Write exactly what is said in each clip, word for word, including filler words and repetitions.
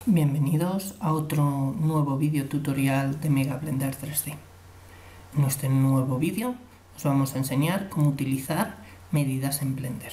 Bienvenidos a otro nuevo vídeo tutorial de Mega Blender tres D. En este nuevo vídeo os vamos a enseñar cómo utilizar medidas en Blender.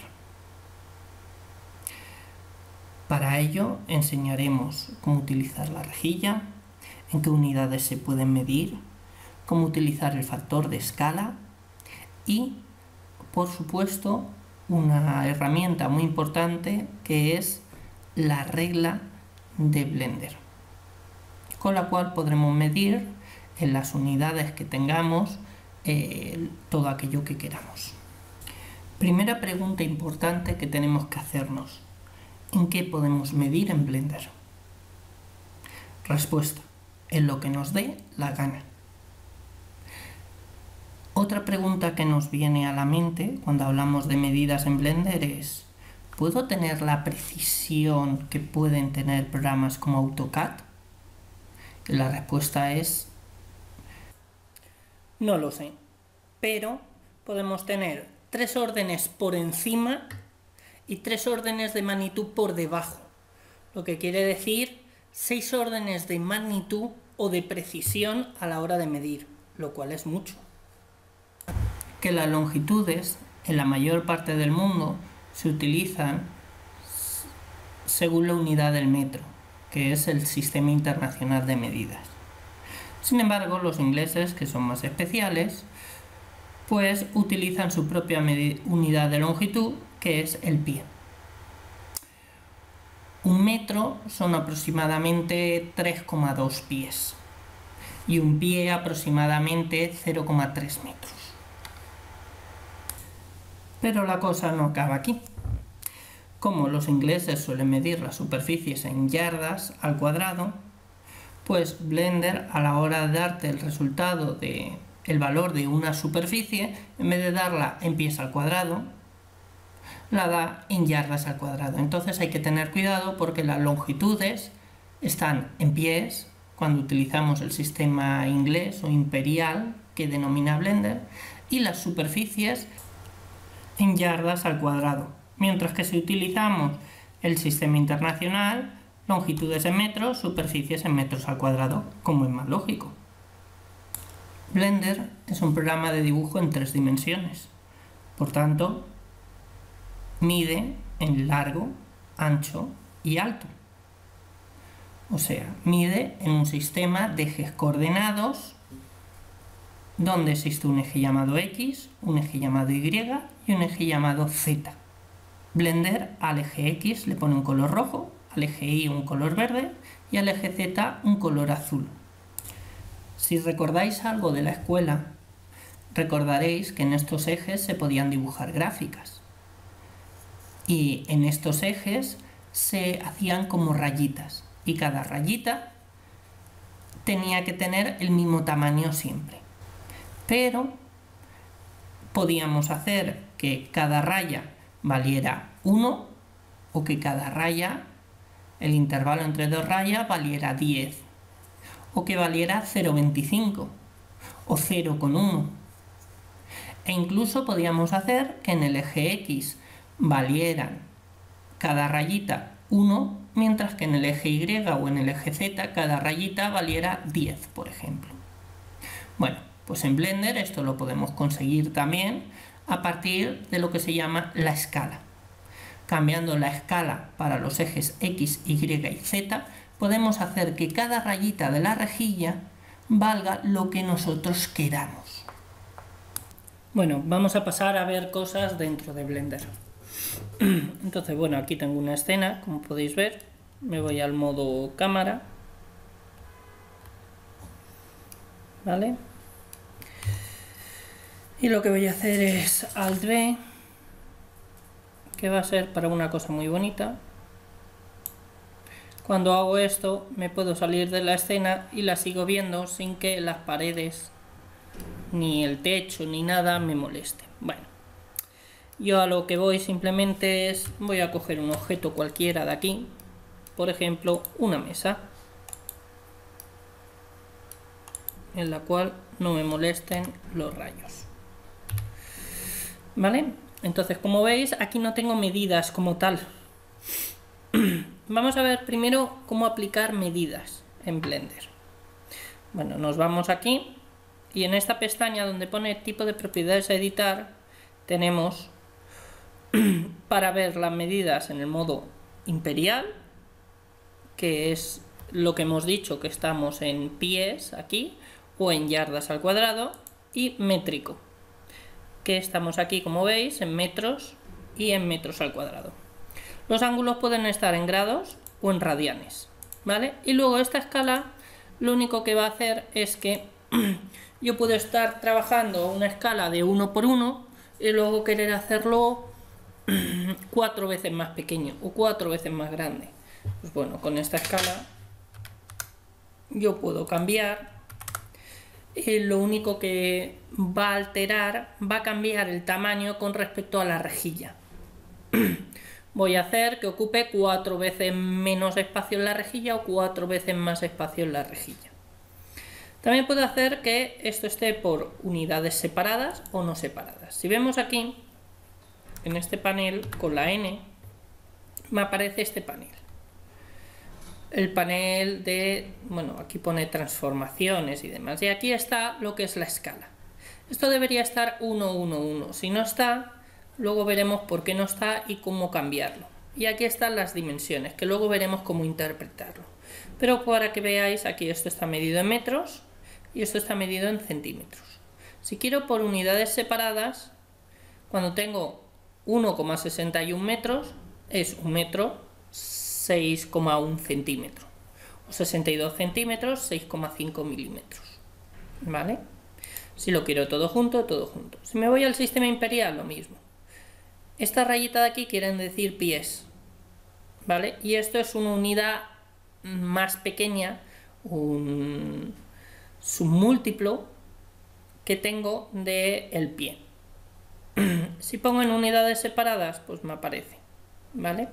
Para ello enseñaremos cómo utilizar la rejilla, en qué unidades se pueden medir, cómo utilizar el factor de escala y, por supuesto, una herramienta muy importante que es la regla de Blender, con la cual podremos medir en las unidades que tengamos eh, todo aquello que queramos. Primera pregunta importante que tenemos que hacernos: ¿en qué podemos medir en Blender? Respuesta: en lo que nos dé la gana. Otra pregunta que nos viene a la mente cuando hablamos de medidas en Blender es: ¿puedo tener la precisión que pueden tener programas como AutoCAD? Y la respuesta es: no lo sé, pero podemos tener tres órdenes por encima y tres órdenes de magnitud por debajo, lo que quiere decir seis órdenes de magnitud o de precisión a la hora de medir, lo cual es mucho. Que las longitudes en la mayor parte del mundo se utilizan según la unidad del metro, que es el Sistema Internacional de Medidas. Sin embargo, los ingleses, que son más especiales, pues utilizan su propia unidad de longitud, que es el pie. Un metro son aproximadamente tres coma dos pies y un pie aproximadamente cero coma tres metros. Pero la cosa no acaba aquí. Como los ingleses suelen medir las superficies en yardas al cuadrado, pues Blender, a la hora de darte el resultado de el valor de una superficie, en vez de darla en pies al cuadrado, la da en yardas al cuadrado. Entonces hay que tener cuidado porque las longitudes están en pies cuando utilizamos el sistema inglés o imperial que denomina Blender, y las superficies en yardas al cuadrado, mientras que si utilizamos el sistema internacional, longitudes en metros, superficies en metros al cuadrado, como es más lógico. Blender es un programa de dibujo en tres dimensiones, por tanto mide en largo, ancho y alto, o sea, mide en un sistema de ejes coordenados donde existe un eje llamado X, un eje llamado Y y un eje llamado Z. Blender al eje X le pone un color rojo, al eje Y un color verde y al eje Z un color azul. Si recordáis algo de la escuela, recordaréis que en estos ejes se podían dibujar gráficas. Y en estos ejes se hacían como rayitas, y cada rayita tenía que tener el mismo tamaño siempre. Pero podíamos hacer que cada raya valiera uno o que cada raya, el intervalo entre dos rayas, valiera diez o que valiera cero coma veinticinco o cero coma uno. E incluso podíamos hacer que en el eje X valieran cada rayita uno, mientras que en el eje Y o en el eje Z cada rayita valiera diez, por ejemplo. Bueno, pues en Blender esto lo podemos conseguir también a partir de lo que se llama la escala. Cambiando la escala para los ejes X, Y y Z, podemos hacer que cada rayita de la rejilla valga lo que nosotros queramos. Bueno, vamos a pasar a ver cosas dentro de Blender. Entonces, bueno, aquí tengo una escena, como podéis ver. Me voy al modo cámara. ¿Vale? Y lo que voy a hacer es Alt V, que va a ser para una cosa muy bonita. Cuando hago esto me puedo salir de la escena y la sigo viendo sin que las paredes, ni el techo, ni nada me moleste. Bueno, yo a lo que voy simplemente es, voy a coger un objeto cualquiera de aquí, por ejemplo una mesa, en la cual no me molesten los rayos. ¿Vale? Entonces, como veis, aquí no tengo medidas como tal. Vamos a ver primero cómo aplicar medidas en Blender. Bueno, nos vamos aquí y en esta pestaña donde pone tipo de propiedades a editar tenemos para ver las medidas en el modo imperial, que es lo que hemos dicho que estamos en pies aquí o en yardas al cuadrado, y métrico, que estamos aquí como veis en metros y en metros al cuadrado. Los ángulos pueden estar en grados o en radianes, ¿vale? Y luego esta escala lo único que va a hacer es que yo puedo estar trabajando una escala de uno por uno y luego querer hacerlo cuatro veces más pequeño o cuatro veces más grande. Pues bueno, con esta escala yo puedo cambiar. Eh, lo único que va a alterar, va a cambiar el tamaño con respecto a la rejilla. Voy a hacer que ocupe cuatro veces menos espacio en la rejilla o cuatro veces más espacio en la rejilla. También puedo hacer que esto esté por unidades separadas o no separadas. Si vemos aquí, en este panel con la N, me aparece este panel. El panel de, bueno, aquí pone transformaciones y demás. Y aquí está lo que es la escala. Esto debería estar uno, uno, uno. Si no está, luego veremos por qué no está y cómo cambiarlo. Y aquí están las dimensiones, que luego veremos cómo interpretarlo. Pero para que veáis, aquí esto está medido en metros y esto está medido en centímetros. Si quiero por unidades separadas, cuando tengo uno coma sesenta y uno metros, es un metro seis coma uno centímetros. O sesenta y dos centímetros, seis coma cinco milímetros. ¿Vale? Si lo quiero todo junto, todo junto. Si me voy al sistema imperial, lo mismo. Esta rayita de aquí quieren decir pies, ¿vale? Y esto es una unidad más pequeña, un submúltiplo que tengo del pie. Si pongo en unidades separadas, pues me aparece, ¿vale?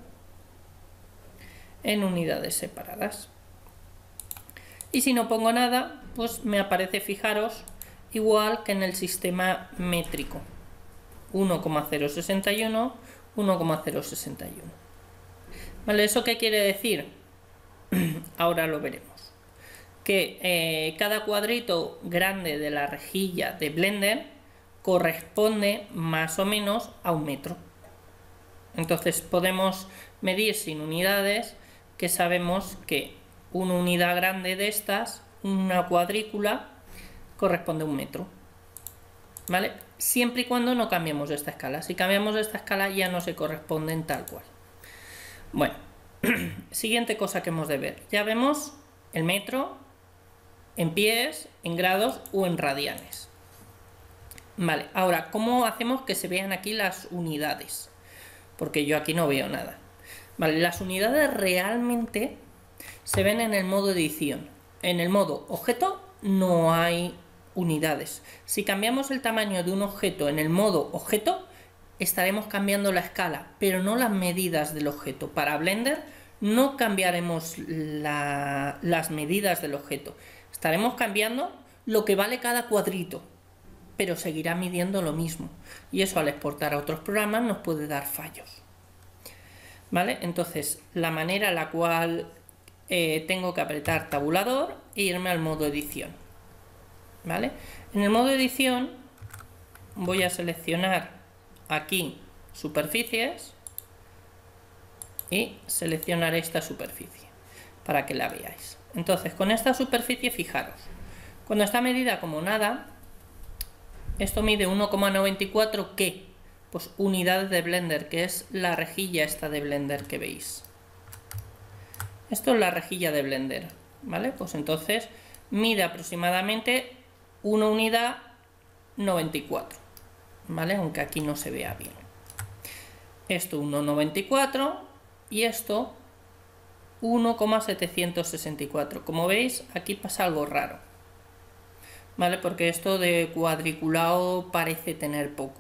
En unidades separadas. Y si no pongo nada, pues me aparece, fijaros, igual que en el sistema métrico. uno coma cero sesenta y uno, uno coma cero sesenta y uno. ¿Vale? ¿Eso qué quiere decir? Ahora lo veremos. Que eh, cada cuadrito grande de la rejilla de Blender corresponde más o menos a un metro. Entonces podemos medir sin unidades, que sabemos que una unidad grande de estas, una cuadrícula, corresponde a un metro. ¿Vale? Siempre y cuando no cambiemos esta escala. Si cambiamos esta escala ya no se corresponden tal cual. Bueno, siguiente cosa que hemos de ver. Ya vemos el metro en pies, en grados o en radianes. Vale, ahora, ¿cómo hacemos que se vean aquí las unidades? Porque yo aquí no veo nada. Vale, las unidades realmente se ven en el modo edición. En el modo objeto no hay unidades. Si cambiamos el tamaño de un objeto en el modo objeto, estaremos cambiando la escala, pero no las medidas del objeto. Para Blender no cambiaremos la, las medidas del objeto. Estaremos cambiando lo que vale cada cuadrito, pero seguirá midiendo lo mismo. Y eso al exportar a otros programas nos puede dar fallos. ¿Vale? Entonces, la manera en la cual eh, tengo que apretar tabulador e irme al modo edición. ¿Vale? En el modo edición voy a seleccionar aquí superficies y seleccionar esta superficie para que la veáis. Entonces, con esta superficie, fijaros, cuando está medida como nada, esto mide uno coma noventa y cuatro, ¿qué? Pues unidades de Blender, que es la rejilla esta de Blender que veis. Esto es la rejilla de Blender, ¿vale? Pues entonces mide aproximadamente una unidad noventa y cuatro, ¿vale? Aunque aquí no se vea bien. Esto uno coma noventa y cuatro y esto uno coma setecientos sesenta y cuatro. Como veis, aquí pasa algo raro, ¿vale? Porque esto de cuadriculado parece tener poco.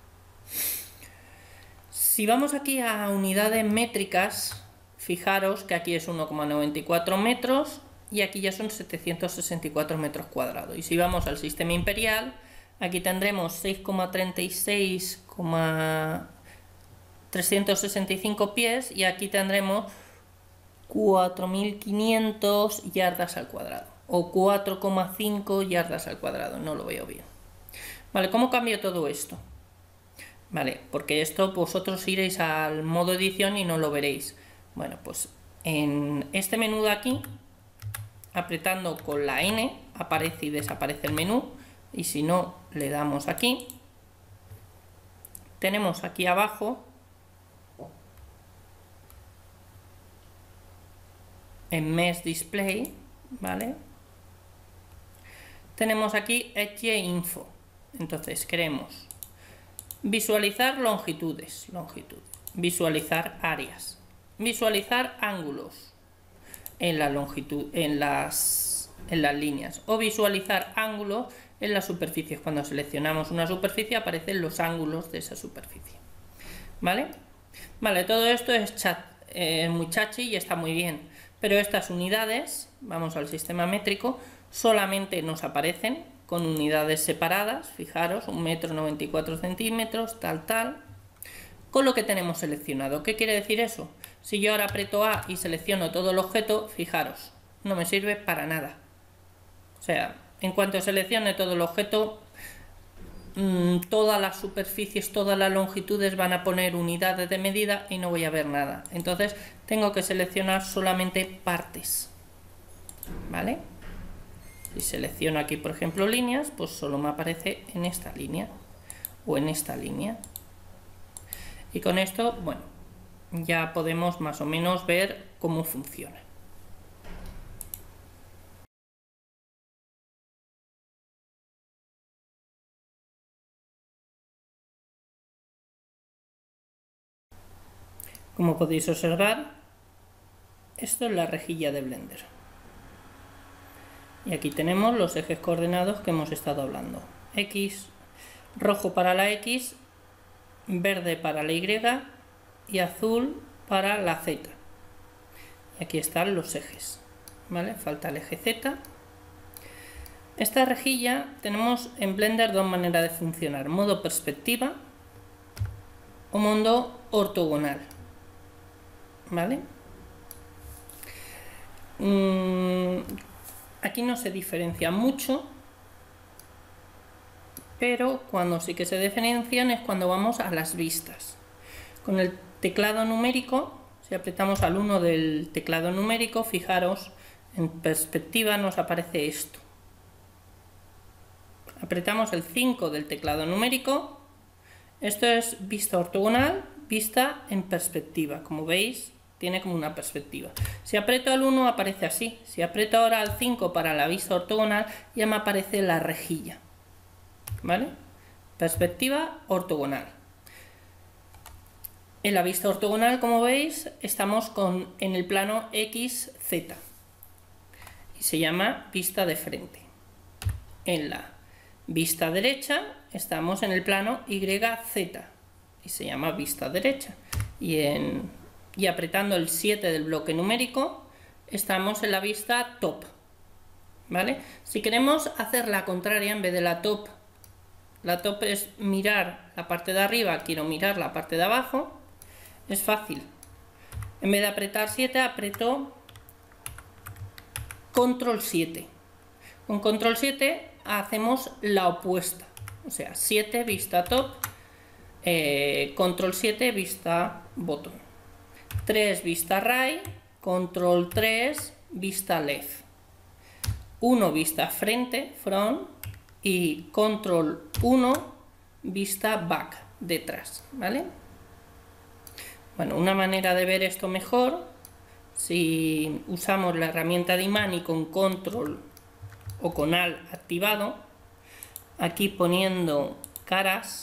Si vamos aquí a unidades métricas, fijaros que aquí es uno coma noventa y cuatro metros y aquí ya son setecientos sesenta y cuatro metros cuadrados. Y si vamos al sistema imperial, aquí tendremos seis coma treinta y seis, trescientos sesenta y cinco pies y aquí tendremos cuatro mil quinientos yardas al cuadrado o cuatro coma cinco yardas al cuadrado, no lo veo bien. Vale, ¿cómo cambio todo esto? Vale, porque esto vosotros iréis al modo edición y no lo veréis. Bueno, pues en este menú de aquí, apretando con la N, aparece y desaparece el menú, y si no, le damos aquí. Tenemos aquí abajo, en Mesh Display, ¿vale? Tenemos aquí Edge Info. Entonces queremos visualizar longitudes, longitud, visualizar áreas, visualizar ángulos en la longitud, en las, en las líneas, o visualizar ángulos en las superficies. Cuando seleccionamos una superficie aparecen los ángulos de esa superficie. ¿Vale? Vale, todo esto es chat, eh, muy chachi y está muy bien, pero estas unidades, vamos al sistema métrico, solamente nos aparecen con unidades separadas. Fijaros, un metro noventa y cuatro centímetros, tal, tal, con lo que tenemos seleccionado. ¿Qué quiere decir eso? Si yo ahora aprieto A y selecciono todo el objeto, fijaros, no me sirve para nada. O sea, en cuanto seleccione todo el objeto, mmm, todas las superficies, todas las longitudes van a poner unidades de medida y no voy a ver nada. Entonces tengo que seleccionar solamente partes. ¿Vale? Si selecciono aquí, por ejemplo, líneas, pues solo me aparece en esta línea o en esta línea. Y con esto, bueno, ya podemos más o menos ver cómo funciona. Como podéis observar, esto es la rejilla de Blender. Y aquí tenemos los ejes coordenados que hemos estado hablando. X, rojo para la X, verde para la Y y azul para la Z. Y aquí están los ejes. ¿Vale? Falta el eje Z. Esta rejilla tenemos en Blender dos maneras de funcionar: modo perspectiva o modo ortogonal. ¿Vale? Mm, aquí no se diferencia mucho, pero cuando sí que se diferencian es cuando vamos a las vistas. Con el teclado numérico, si apretamos al uno del teclado numérico, fijaros, en perspectiva nos aparece esto. Apretamos el cinco del teclado numérico, esto es vista ortogonal, vista en perspectiva. Como veis, tiene como una perspectiva. Si aprieto al uno aparece así. Si aprieto ahora al cinco para la vista ortogonal, ya me aparece la rejilla. ¿Vale? Perspectiva ortogonal. En la vista ortogonal, como veis, estamos con, en el plano X Z y se llama vista de frente. En la vista derecha estamos en el plano Y Z y se llama vista derecha. Y, en, y apretando el siete del bloque numérico estamos en la vista top. ¿Vale? Si queremos hacer la contraria, en vez de la top, la top es mirar la parte de arriba, quiero mirar la parte de abajo, es fácil. En vez de apretar siete, aprieto control siete. Con control siete hacemos la opuesta. O sea, siete vista top, eh, control siete vista bottom. tres vista right, control tres vista left. uno vista frente, front, y control uno vista back, detrás. ¿Vale? Bueno, una manera de ver esto mejor, si usamos la herramienta de imán y con control o con alt activado, aquí poniendo caras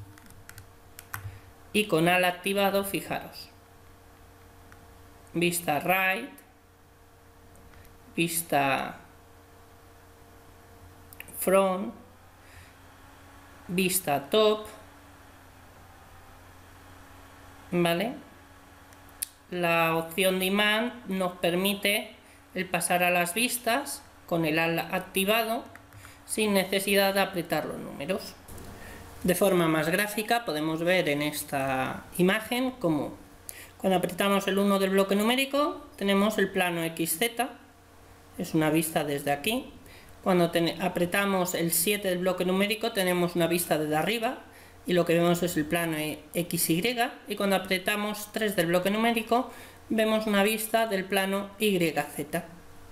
y con alt activado, fijaros, vista right, vista front, vista top, ¿vale? La opción de imán nos permite el pasar a las vistas con el alt activado sin necesidad de apretar los números. De forma más gráfica podemos ver en esta imagen cómo cuando apretamos el uno del bloque numérico tenemos el plano equis zeta, es una vista desde aquí. Cuando apretamos el siete del bloque numérico tenemos una vista desde arriba y lo que vemos es el plano equis y, y cuando apretamos tres del bloque numérico vemos una vista del plano y zeta.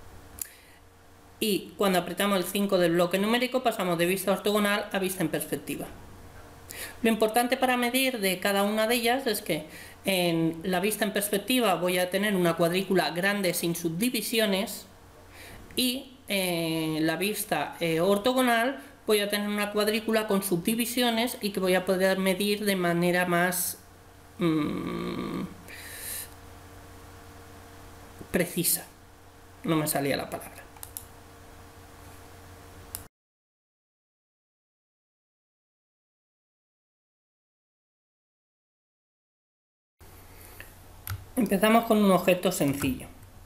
Y cuando apretamos el cinco del bloque numérico pasamos de vista ortogonal a vista en perspectiva. Lo importante para medir de cada una de ellas es que en la vista en perspectiva voy a tener una cuadrícula grande sin subdivisiones y en la vista eh, ortogonal voy a tener una cuadrícula con subdivisiones y que voy a poder medir de manera más mmm, precisa. No me salía la palabra. Empezamos con un objeto sencillo.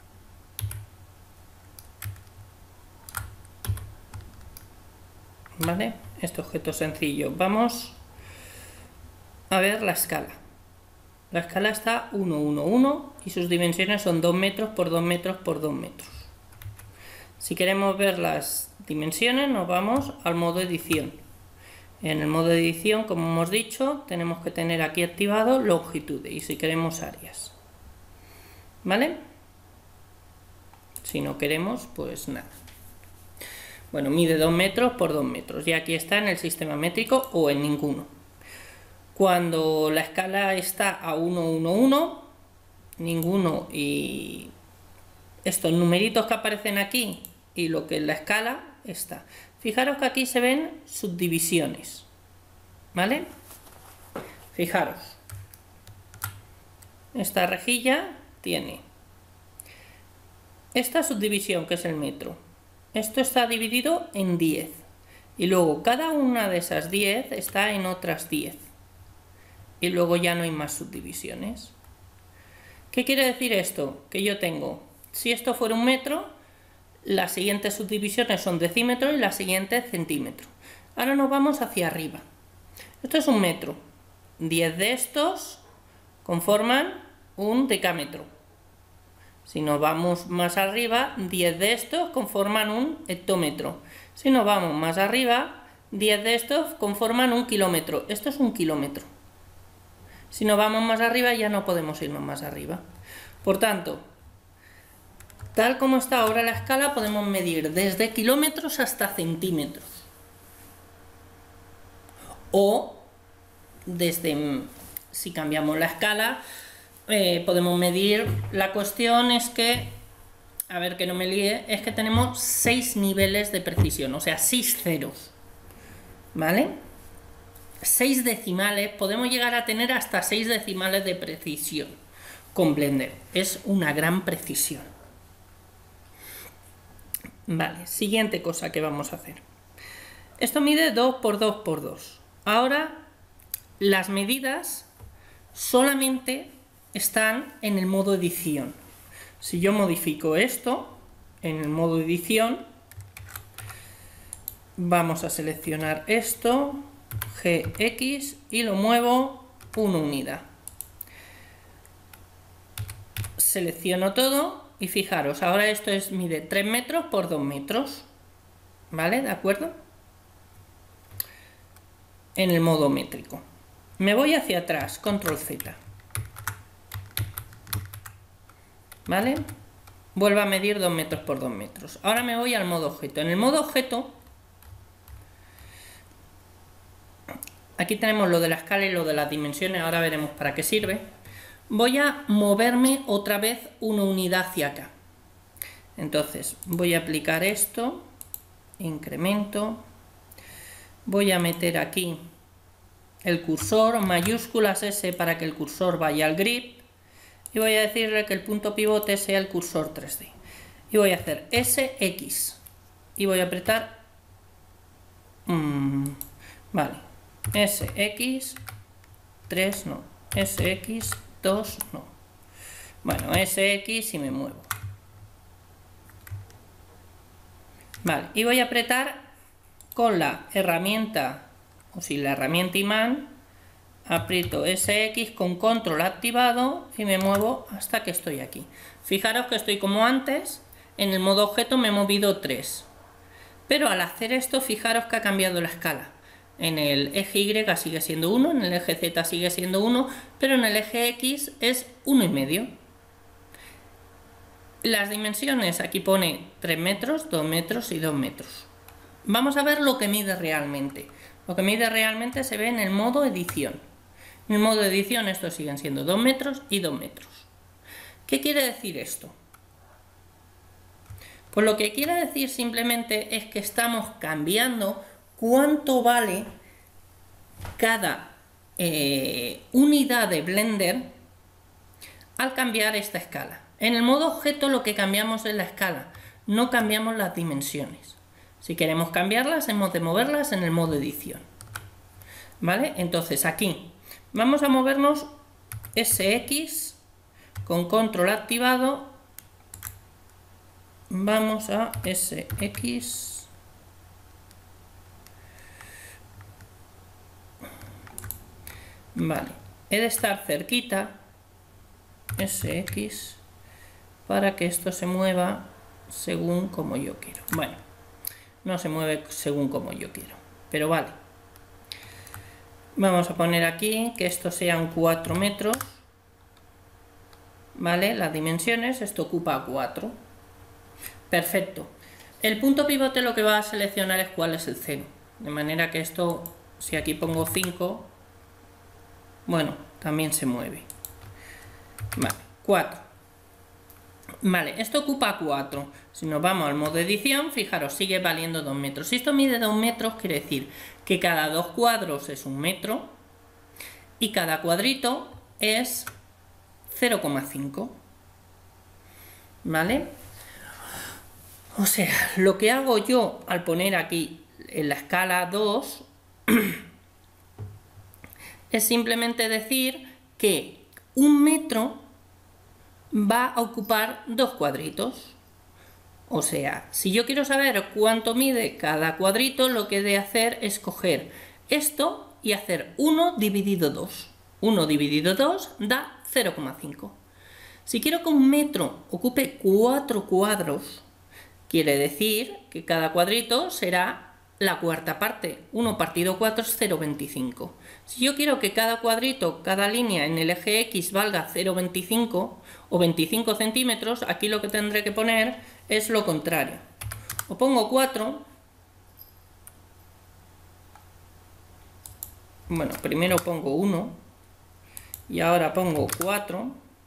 ¿Vale? Este objeto sencillo. Vamos a ver la escala. La escala está uno, uno, uno y sus dimensiones son dos metros por dos metros por dos metros. Si queremos ver las dimensiones nos vamos al modo edición. En el modo edición, como hemos dicho, tenemos que tener aquí activado longitud y si queremos áreas. ¿Vale? Si no queremos, pues nada. Bueno, mide dos metros por dos metros y aquí está en el sistema métrico o en ninguno. Cuando la escala está a uno, uno, uno, ninguno y estos numeritos que aparecen aquí y lo que es la escala está. Fijaros que aquí se ven subdivisiones. ¿Vale? Fijaros. Esta rejilla tiene esta subdivisión que es el metro. Esto está dividido en diez y luego cada una de esas diez está en otras diez y luego ya no hay más subdivisiones. ¿Qué quiere decir esto? Que yo tengo, si esto fuera un metro, las siguientes subdivisiones son decímetros y las siguientes centímetros. Ahora nos vamos hacia arriba. Esto es un metro. diez de estos conforman un decámetro. Si nos vamos más arriba, diez de estos conforman un hectómetro. Si nos vamos más arriba, diez de estos conforman un kilómetro. Esto es un kilómetro. Si nos vamos más arriba, ya no podemos irnos más arriba. Por tanto, tal como está ahora la escala, podemos medir desde kilómetros hasta centímetros. O desde, si cambiamos la escala, Eh, podemos medir. La cuestión es que, a ver que no me líe, es que tenemos seis niveles de precisión, o sea, seis ceros, ¿vale? seis decimales, podemos llegar a tener hasta seis decimales de precisión con Blender, es una gran precisión. Vale, siguiente cosa que vamos a hacer. Esto mide dos por dos por dos. Ahora, las medidas solamente están en el modo edición. Si yo modifico esto en el modo edición, vamos a seleccionar esto, G X, y lo muevo una unidad. Selecciono todo y fijaros, ahora esto es mide tres metros por dos metros. ¿Vale? ¿De acuerdo? En el modo métrico. Me voy hacia atrás, control Z. ¿Vale? Vuelvo a medir dos metros por dos metros. Ahora me voy al modo objeto. En el modo objeto, aquí tenemos lo de la escala y lo de las dimensiones, ahora veremos para qué sirve. Voy a moverme otra vez una unidad hacia acá. Entonces, voy a aplicar esto, incremento, voy a meter aquí el cursor, mayúsculas S para que el cursor vaya al grid. Y voy a decirle que el punto pivote sea el cursor tres D. Y voy a hacer S X. Y voy a apretar... Mmm, vale. S X tres no. S X dos no. Bueno, S X y me muevo. Vale. Y voy a apretar con la herramienta, o si la herramienta imán, aprieto ese equis con control activado y me muevo hasta que estoy aquí. Fijaros que estoy como antes, en el modo objeto me he movido tres. Pero al hacer esto, fijaros que ha cambiado la escala. En el eje Y sigue siendo uno, en el eje Z sigue siendo uno, pero en el eje X es uno y medio. Las dimensiones, aquí pone tres metros, dos metros y dos metros. Vamos a ver lo que mide realmente. Lo que mide realmente se ve en el modo edición. En el modo edición estos siguen siendo dos metros y dos metros. ¿Qué quiere decir esto? Pues lo que quiere decir simplemente es que estamos cambiando cuánto vale cada eh, unidad de Blender al cambiar esta escala. En el modo objeto lo que cambiamos es la escala, no cambiamos las dimensiones. Si queremos cambiarlas, hemos de moverlas en el modo edición. ¿Vale? Entonces aquí vamos a movernos ese equis con control activado. Vamos a ese equis. Vale, he de estar cerquita ese equis para que esto se mueva según como yo quiero. Bueno, no se mueve según como yo quiero, pero vale. Vamos a poner aquí que esto sean cuatro metros. Vale, las dimensiones, esto ocupa cuatro. Perfecto. El punto pivote lo que va a seleccionar es cuál es el cero. De manera que esto, si aquí pongo cinco, bueno, también se mueve. Vale, cuatro. Vale, esto ocupa cuatro. Si nos vamos al modo edición, fijaros, sigue valiendo dos metros. Si esto mide dos metros, quiere decir que cada dos cuadros es un metro y cada cuadrito es cero coma cinco. ¿Vale? O sea, lo que hago yo al poner aquí en la escala dos es simplemente decir que un metro va a ocupar dos cuadritos. O sea, si yo quiero saber cuánto mide cada cuadrito, lo que he de hacer es coger esto y hacer uno dividido dos. uno dividido dos da cero coma cinco. Si quiero que un metro ocupe cuatro cuadros, quiere decir que cada cuadrito será la cuarta parte. uno partido cuatro es cero coma veinticinco. Si yo quiero que cada cuadrito, cada línea en el eje X valga cero coma veinticinco o veinticinco centímetros, aquí lo que tendré que poner es lo contrario. O pongo cuatro. Bueno, primero pongo uno y ahora pongo cuatro.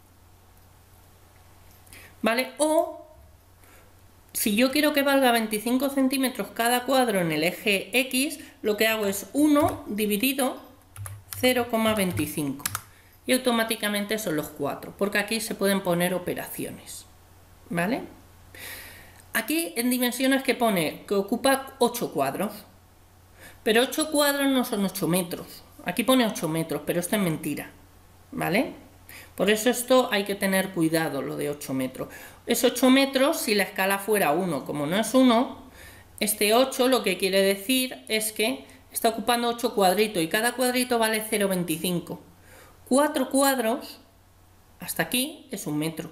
¿Vale? O si yo quiero que valga veinticinco centímetros cada cuadro en el eje X, lo que hago es uno dividido cero coma veinticinco. Y automáticamente son los cuatro, porque aquí se pueden poner operaciones. ¿Vale? Aquí en dimensiones que pone que ocupa ocho cuadros. Pero ocho cuadros no son ocho metros. Aquí pone ocho metros, pero esto es mentira. ¿Vale? Por eso esto hay que tener cuidado, lo de ocho metros. Es ocho metros si la escala fuera uno. Como no es uno, este ocho lo que quiere decir es que está ocupando ocho cuadritos y cada cuadrito vale cero coma veinticinco. cuatro cuadros, hasta aquí es un metro.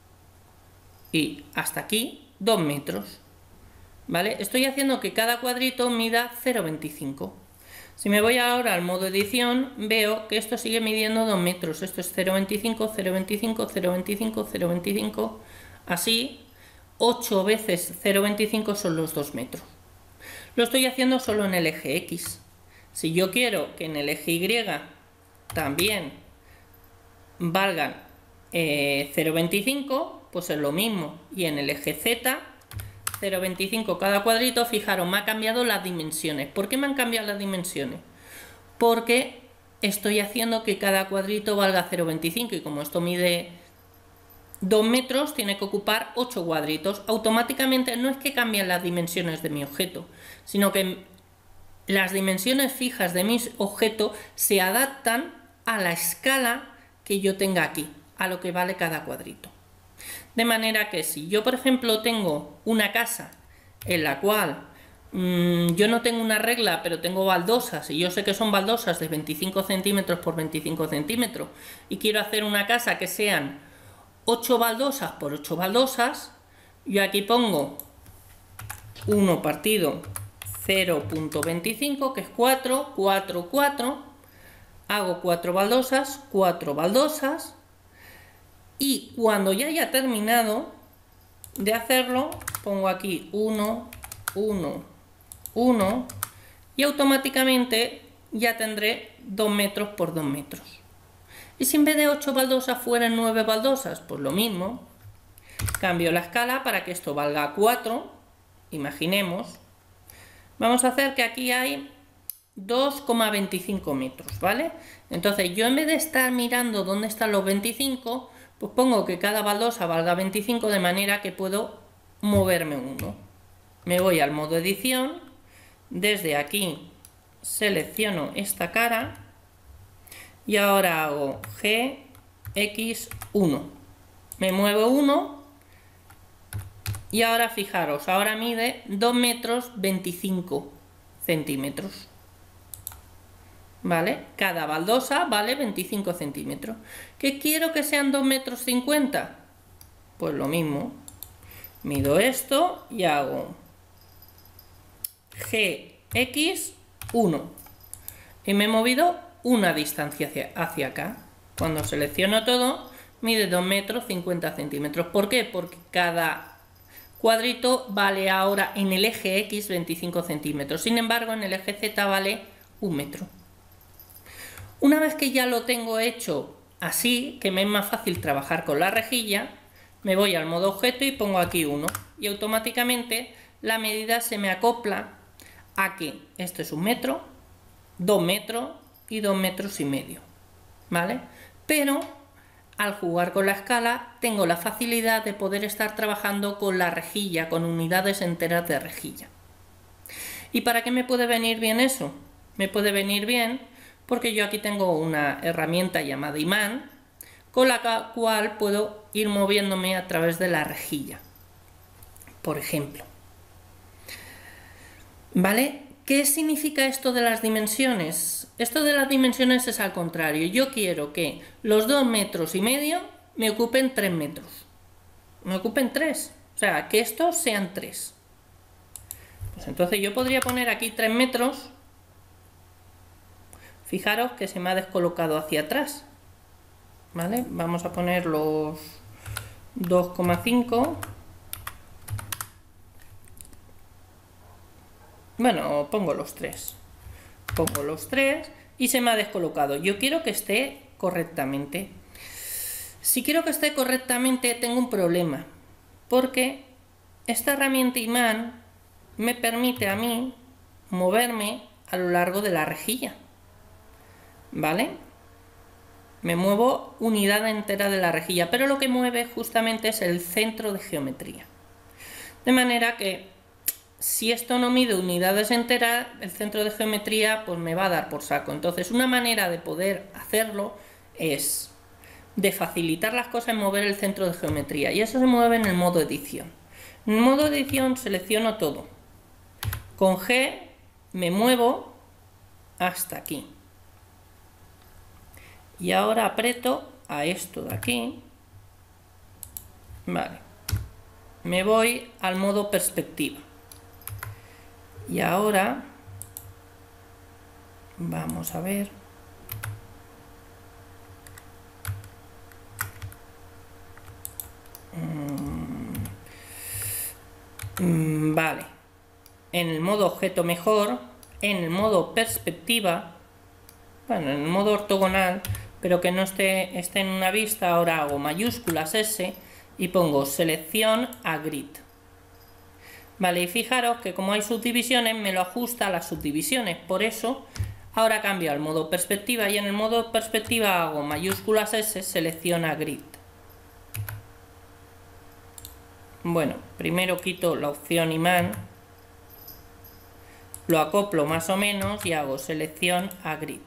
Y hasta aquí, dos metros. ¿Vale? Estoy haciendo que cada cuadrito mida cero coma veinticinco. Si me voy ahora al modo edición, veo que esto sigue midiendo dos metros. Esto es cero coma veinticinco, cero coma veinticinco, cero coma veinticinco, cero coma veinticinco. Así, ocho veces cero coma veinticinco son los dos metros. Lo estoy haciendo solo en el eje X. Si yo quiero que en el eje Y también valgan eh, cero coma veinticinco, pues es lo mismo. Y en el eje Z, cero coma veinticinco cada cuadrito. Fijaros, me ha cambiado las dimensiones. ¿Por qué me han cambiado las dimensiones? Porque estoy haciendo que cada cuadrito valga cero coma veinticinco y como esto mide dos metros, tiene que ocupar ocho cuadritos. Automáticamente no es que cambien las dimensiones de mi objeto, sino que las dimensiones fijas de mi objeto se adaptan a la escala que yo tenga aquí, a lo que vale cada cuadrito. De manera que si yo, por ejemplo, tengo una casa en la cual mmm, yo no tengo una regla, pero tengo baldosas, y yo sé que son baldosas de veinticinco centímetros por veinticinco centímetros, y quiero hacer una casa que sean ocho baldosas por ocho baldosas, yo aquí pongo uno partido cero punto veinticinco, que es cuatro, cuatro, cuatro, hago cuatro baldosas, cuatro baldosas, y cuando ya haya terminado de hacerlo, pongo aquí uno, uno, uno, y automáticamente ya tendré dos metros por dos metros. Y si en vez de ocho baldosas fueran nueve baldosas, pues lo mismo, cambio la escala para que esto valga cuatro, imaginemos. Vamos a hacer que aquí hay dos coma veinticinco metros, ¿vale? Entonces yo en vez de estar mirando dónde están los veinticinco, pues pongo que cada baldosa valga veinticinco, de manera que puedo moverme uno. Me voy al modo edición, desde aquí selecciono esta cara y ahora hago G X uno. Me muevo uno y ahora fijaros, ahora mide dos metros veinticinco centímetros. ¿Vale? Cada baldosa vale veinticinco centímetros. ¿Qué quiero que sean dos metros cincuenta? Pues lo mismo. Mido esto y hago G X uno. Y me he movido una distancia hacia, hacia acá. Cuando selecciono todo, mide dos metros cincuenta centímetros. ¿Por qué? Porque cada cuadrito vale ahora en el eje X veinticinco centímetros. Sin embargo, en el eje Z vale un metro. Una vez que ya lo tengo hecho así, que me es más fácil trabajar con la rejilla, me voy al modo objeto y pongo aquí uno. Y automáticamente la medida se me acopla a que esto es un metro, dos metros y dos metros y medio. ¿Vale? Pero al jugar con la escala tengo la facilidad de poder estar trabajando con la rejilla, con unidades enteras de rejilla. ¿Y para qué me puede venir bien eso? Me puede venir bien porque yo aquí tengo una herramienta llamada imán, con la cual puedo ir moviéndome a través de la rejilla, por ejemplo. ¿Vale? ¿Qué significa esto de las dimensiones? Esto de las dimensiones es al contrario. Yo quiero que los dos metros y medio me ocupen tres metros. Me ocupen tres. O sea, que estos sean tres. Pues entonces yo podría poner aquí tres metros. Fijaros que se me ha descolocado hacia atrás. ¿Vale? Vamos a poner los dos coma cinco. Bueno, pongo los tres. Pongo los tres y se me ha descolocado. Yo quiero que esté correctamente. Si quiero que esté correctamente, tengo un problema. Porque esta herramienta imán me permite a mí moverme a lo largo de la rejilla. ¿Vale? Me muevo unidad entera de la rejilla, pero lo que mueve justamente es el centro de geometría. De manera que si esto no mide unidades enteras, el centro de geometría pues me va a dar por saco. Entonces una manera de poder hacerlo es de facilitar las cosas, mover el centro de geometría, y eso se mueve en el modo edición. En el modo edición selecciono todo. Con G me muevo hasta aquí. Y ahora aprieto a esto de aquí. Vale. Me voy al modo perspectiva. Y ahora vamos a ver. Mm, vale. En el modo objeto mejor, en el modo perspectiva, bueno, en el modo ortogonal, pero que no esté, esté en una vista, ahora hago mayúsculas S y pongo selección a grid. Vale, y fijaros que como hay subdivisiones, me lo ajusta a las subdivisiones. Por eso, ahora cambio al modo perspectiva y en el modo perspectiva hago mayúsculas S, selección a grid. Bueno, primero quito la opción imán, lo acoplo más o menos y hago selección a grid.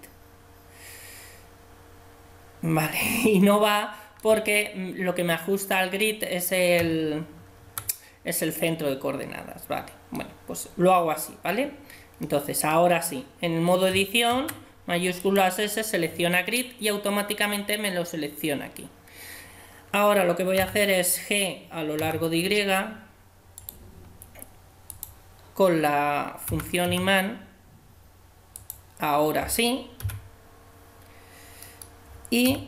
Vale, y no va porque lo que me ajusta al grid es el, es el centro de coordenadas, vale. Bueno, pues lo hago así, ¿vale? Entonces, ahora sí, en el modo edición, mayúsculas S, selecciona grid y automáticamente me lo selecciona aquí. Ahora lo que voy a hacer es G a lo largo de Y con la función imán, ahora sí, y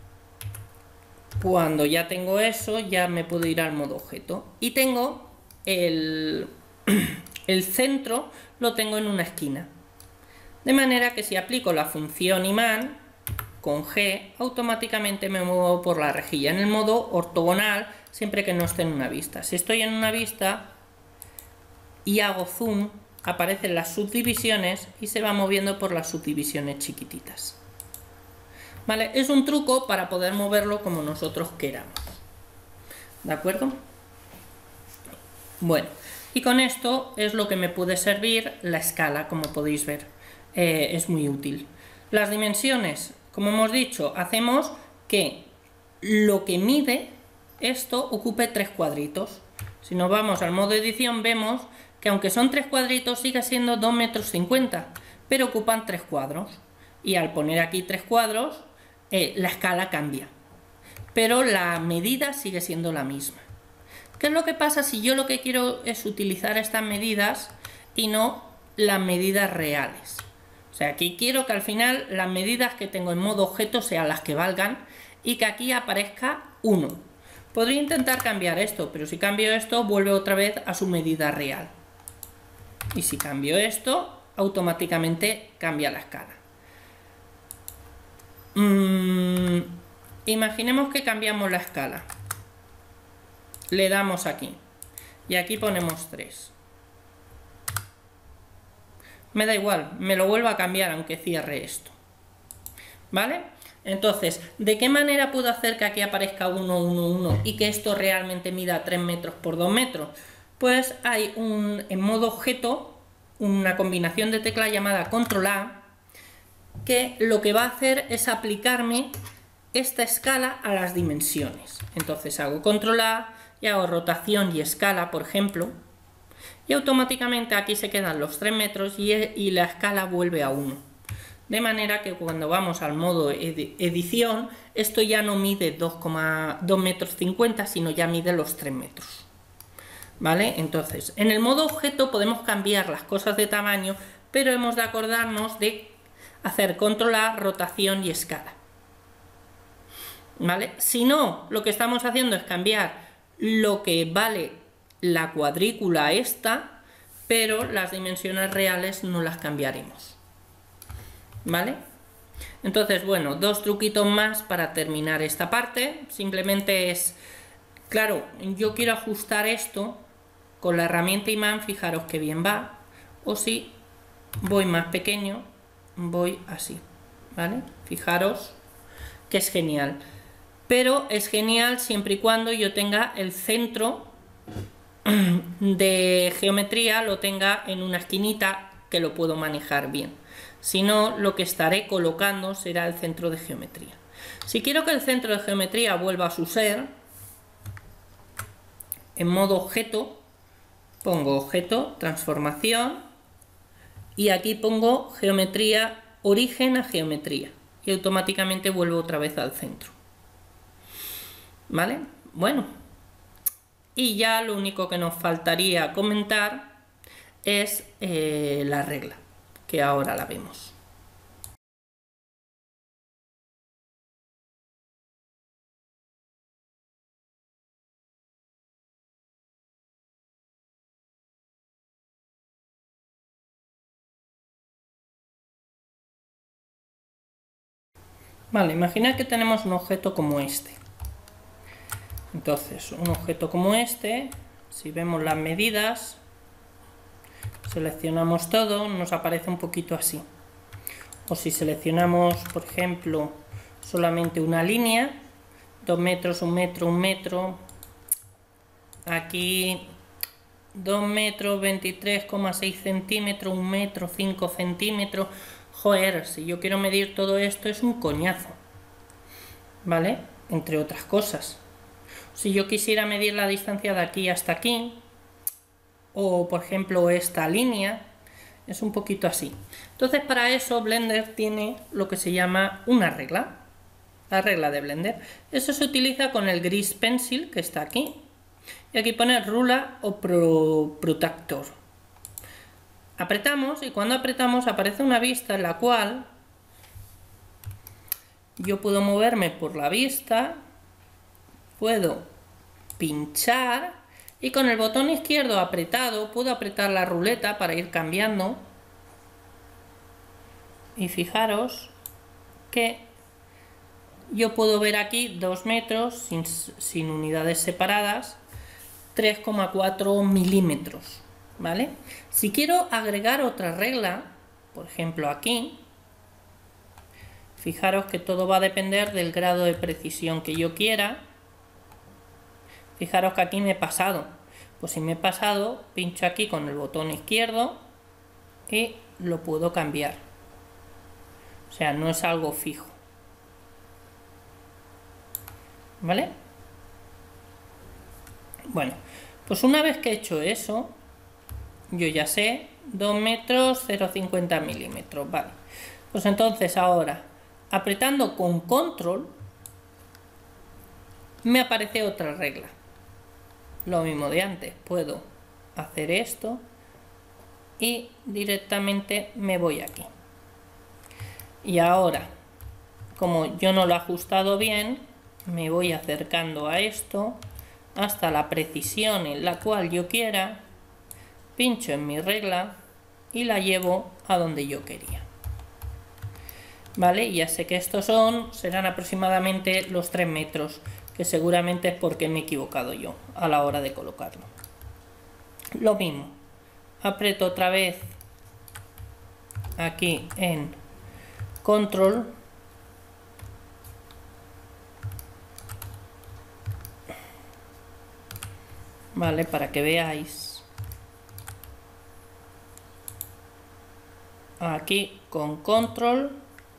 cuando ya tengo eso ya me puedo ir al modo objeto y tengo el, el centro, lo tengo en una esquina, de manera que si aplico la función imán con G, automáticamente me muevo por la rejilla en el modo ortogonal siempre que no esté en una vista. Si estoy en una vista y hago zoom, aparecen las subdivisiones y se va moviendo por las subdivisiones chiquititas. ¿Vale? Es un truco para poder moverlo como nosotros queramos. ¿De acuerdo? Bueno, y con esto es lo que me puede servir la escala, como podéis ver. Eh, es muy útil. Las dimensiones, como hemos dicho, hacemos que lo que mide esto ocupe tres cuadritos. Si nos vamos al modo edición vemos que aunque son tres cuadritos sigue siendo dos metros cincuenta, pero ocupan tres cuadros. Y al poner aquí tres cuadros, eh, la escala cambia. Pero la medida sigue siendo la misma. ¿Qué es lo que pasa si yo lo que quiero es utilizar estas medidas y no las medidas reales? O sea, aquí quiero que al final las medidas que tengo en modo objeto sean las que valgan y que aquí aparezca uno. Podría intentar cambiar esto, pero si cambio esto vuelve otra vez a su medida real. Y si cambio esto, automáticamente cambia la escala. Mm, imaginemos que cambiamos la escala. Le damos aquí. Y aquí ponemos tres. Me da igual, me lo vuelvo a cambiar aunque cierre esto. ¿Vale? Entonces, ¿de qué manera puedo hacer que aquí aparezca uno, uno, uno y que esto realmente mida tres metros por dos metros? Pues hay un, en modo objeto, una combinación de tecla llamada control A, que lo que va a hacer es aplicarme esta escala a las dimensiones. Entonces hago control A y hago rotación y escala, por ejemplo, y automáticamente aquí se quedan los tres metros y, y la escala vuelve a uno. De manera que cuando vamos al modo ed edición, esto ya no mide dos coma dos metros cincuenta, sino ya mide los tres metros. ¿Vale? Entonces, en el modo objeto podemos cambiar las cosas de tamaño, pero hemos de acordarnos de hacer control A, rotación y escala. ¿Vale? Si no, lo que estamos haciendo es cambiar lo que vale la cuadrícula esta, pero las dimensiones reales no las cambiaremos. ¿Vale? Entonces, bueno, dos truquitos más para terminar esta parte. Simplemente es, claro, yo quiero ajustar esto con la herramienta imán, fijaros que bien va, o si voy más pequeño, voy así, ¿vale? Fijaros que es genial. Pero es genial siempre y cuando yo tenga el centro de geometría, lo tenga en una esquinita que lo puedo manejar bien. Si no, lo que estaré colocando será el centro de geometría. Si quiero que el centro de geometría vuelva a su ser, en modo objeto, pongo objeto, transformación, y aquí pongo geometría, origen a geometría, y automáticamente vuelvo otra vez al centro. ¿Vale? Bueno, y ya lo único que nos faltaría comentar es eh, la regla, que ahora la vemos. Vale, imaginad que tenemos un objeto como este. Entonces, un objeto como este, si vemos las medidas, seleccionamos todo, nos aparece un poquito así. O si seleccionamos, por ejemplo, solamente una línea, dos metros, un metro, un metro, aquí dos metros, veintitrés coma seis centímetros, un metro, cinco centímetros. Joder, si yo quiero medir todo esto es un coñazo, ¿vale? Entre otras cosas. O Si yo quisiera medir la distancia de aquí hasta aquí, o por ejemplo esta línea, es un poquito así. Entonces para eso Blender tiene lo que se llama una regla, la regla de Blender. Eso se utiliza con el Grease Pencil, que está aquí, y aquí pone Ruler o Pro Protractor. Apretamos y cuando apretamos aparece una vista en la cual yo puedo moverme por la vista, puedo pinchar y con el botón izquierdo apretado puedo apretar la ruleta para ir cambiando. Y fijaros que yo puedo ver aquí dos metros sin, sin unidades separadas, tres coma cuatro milímetros, ¿vale? Si quiero agregar otra regla, por ejemplo aquí, fijaros que todo va a depender del grado de precisión que yo quiera. Fijaros que aquí me he pasado. Pues si me he pasado, pincho aquí con el botón izquierdo y lo puedo cambiar. O sea, no es algo fijo. ¿Vale? Bueno, pues una vez que he hecho eso, yo ya sé, dos metros, cero coma cincuenta milímetros. Vale. Pues entonces ahora, apretando con control, me aparece otra regla. Lo mismo de antes, puedo hacer esto y directamente me voy aquí. Y ahora, como yo no lo he ajustado bien, me voy acercando a esto hasta la precisión en la cual yo quiera, pincho en mi regla y la llevo a donde yo quería. Vale, ya sé que estos son, serán aproximadamente los tres metros, que seguramente es porque me he equivocado yo a la hora de colocarlo. Lo mismo, aprieto otra vez aquí en control vale, para que veáis aquí con control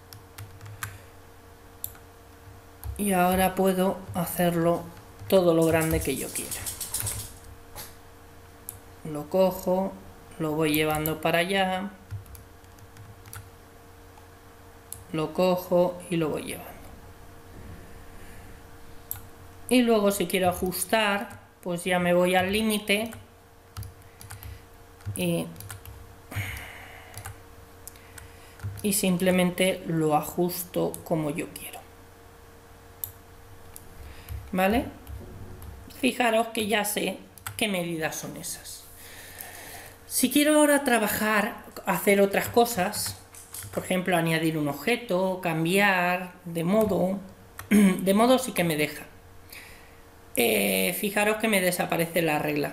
y ahora puedo hacerlo todo lo grande que yo quiera. Lo cojo, lo voy llevando para allá, lo cojo y lo voy llevando. Y luego si quiero ajustar, pues ya me voy al límite y, y simplemente lo ajusto como yo quiero. ¿Vale? Fijaros que ya sé qué medidas son esas. Si quiero ahora trabajar, hacer otras cosas, por ejemplo añadir un objeto, cambiar de modo, de modo sí que me deja. Eh, fijaros que me desaparece la regla.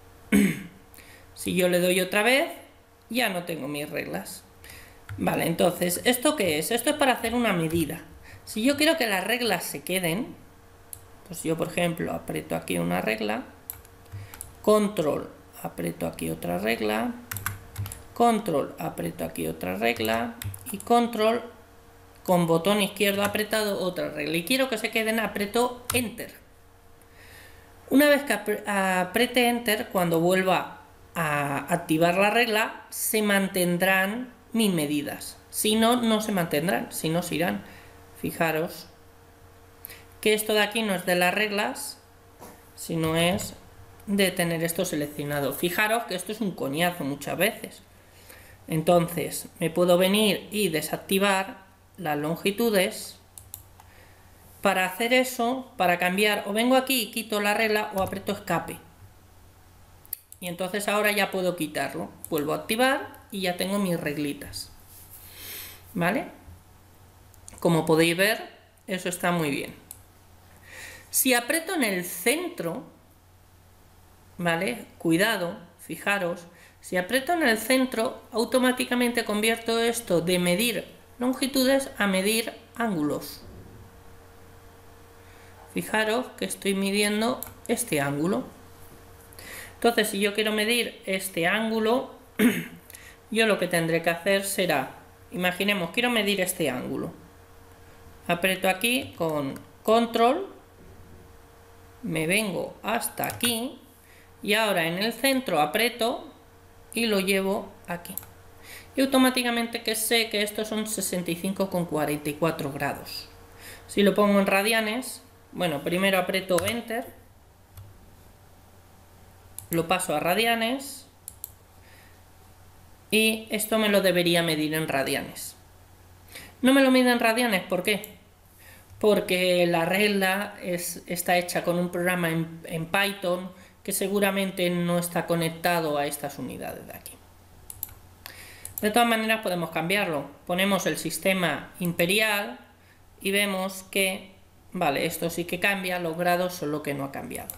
Si yo le doy otra vez, ya no tengo mis reglas. Vale, entonces, ¿esto qué es? Esto es para hacer una medida. Si yo quiero que las reglas se queden, pues yo, por ejemplo, aprieto aquí una regla, control, aprieto aquí otra regla, control, aprieto aquí otra regla y control, con botón izquierdo apretado, otra regla. Y quiero que se queden, aprieto enter. Una vez que apriete enter, cuando vuelva a activar la regla, se mantendrán mis medidas. Si no, no se mantendrán, si no se irán. Fijaros que esto de aquí no es de las reglas, sino es de tener esto seleccionado. Fijaros que esto es un coñazo muchas veces. Entonces me puedo venir y desactivar las longitudes. Para hacer eso, para cambiar, o vengo aquí y quito la regla o aprieto escape. Y entonces ahora ya puedo quitarlo. Vuelvo a activar y ya tengo mis reglitas. ¿Vale? Como podéis ver, eso está muy bien. Si aprieto en el centro, ¿vale? Cuidado, fijaros, si aprieto en el centro, automáticamente convierto esto de medir longitudes a medir ángulos. Fijaros que estoy midiendo este ángulo. Entonces, si yo quiero medir este ángulo, yo lo que tendré que hacer será, imaginemos, quiero medir este ángulo. Aprieto aquí con control me vengo hasta aquí y ahora en el centro aprieto y lo llevo aquí. Y automáticamente que sé que estos son sesenta y cinco coma cuarenta y cuatro grados. Si lo pongo en radianes, bueno, primero aprieto Enter, lo paso a radianes y esto me lo debería medir en radianes. No me lo mide en radianes, ¿por qué? Porque la regla es, está hecha con un programa en, en Python que seguramente no está conectado a estas unidades de aquí. De todas maneras podemos cambiarlo. Ponemos el sistema imperial y vemos que, vale, esto sí que cambia, los grados son lo que no ha cambiado.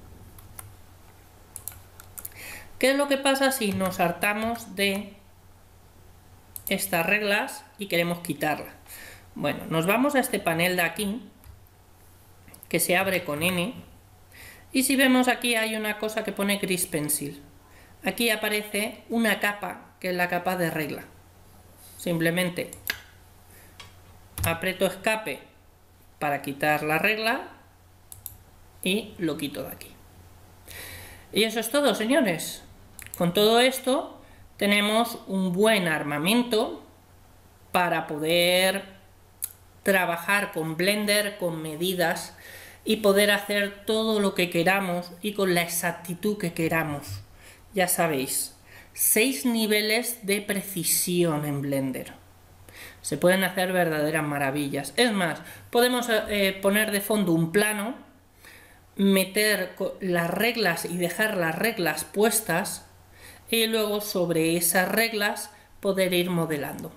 ¿Qué es lo que pasa si nos hartamos de estas reglas y queremos quitarlas? Bueno, nos vamos a este panel de aquí, que se abre con N, y si vemos aquí hay una cosa que pone Gris Pencil. Aquí aparece una capa, que es la capa de regla. Simplemente aprieto escape para quitar la regla y lo quito de aquí. Y eso es todo, señores. Con todo esto tenemos un buen armamento para poder trabajar con Blender, con medidas y poder hacer todo lo que queramos y con la exactitud que queramos. Ya sabéis, seis niveles de precisión en Blender. Se pueden hacer verdaderas maravillas. Es más, podemos eh, poner de fondo un plano, meter las reglas y dejar las reglas puestas y luego sobre esas reglas poder ir modelando.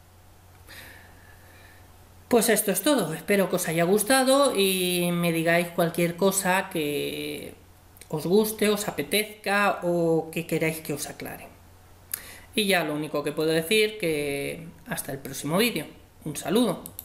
Pues esto es todo, espero que os haya gustado y me digáis cualquier cosa que os guste, os apetezca o que queráis que os aclare. Y ya lo único que puedo decir que hasta el próximo vídeo. Un saludo.